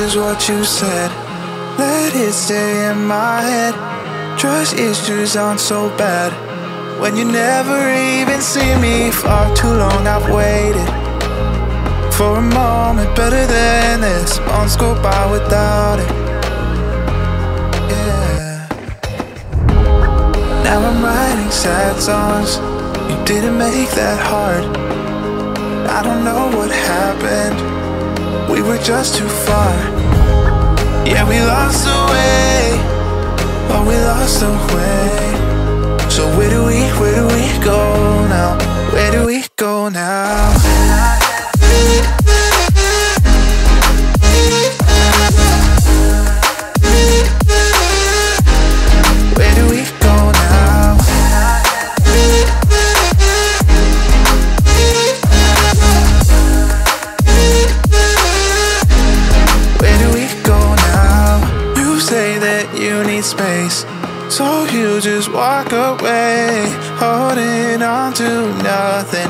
is what you said. Let it stay in my head. Trust issues aren't so bad when you never even see me. Far too long I've waited for a moment better than this. Months go by without it. Yeah. Now I'm writing sad songs. You didn't make that hard. I don't know what happened. We were just too far. Yeah, we lost the way. Oh, we lost the way. So where do we go now? Where do we go now? Where do we go now? Where do we go now? You say that you need space, so you just walk away, holding on to nothing.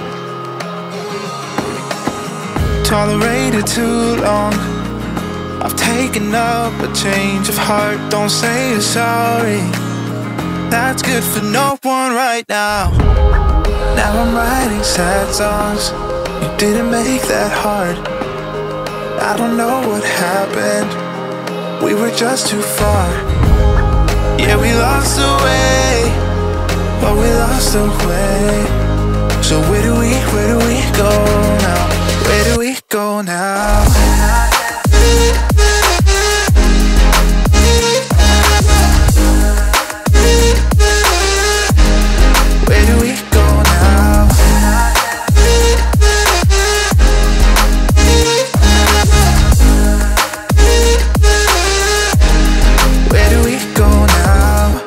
Tolerated too long. I've taken up a change of heart. Don't say you're sorry. That's good for no one right now. Now I'm writing sad songs. You didn't make that hard. I don't know what happened. We were just too far. Yeah, we lost the way. Oh, we lost the way. So where do we go now? Where do we go now? Where do we go now? Where do we go now?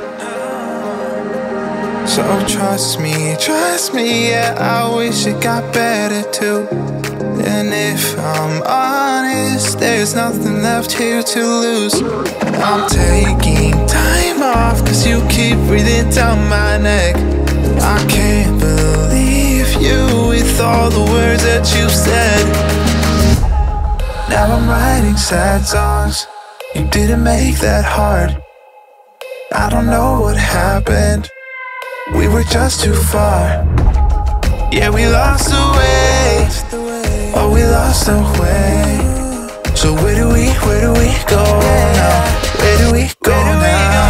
So trust me, yeah, I wish it got better too. And if I'm honest, there's nothing left here to lose. I'm taking time off, cause you keep breathing down my neck. I can't believe you with all the words that you said. Now I'm writing sad songs. You didn't make that hard. I don't know what happened. We were just too far. Yeah, we lost the way. Oh, we lost the way. So where do we go now? Where do we go now?